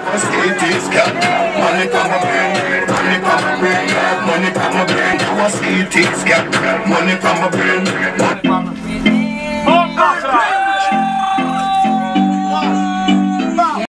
It is got money from my brain, money from my brain, money from my brain. It is got money from my brain.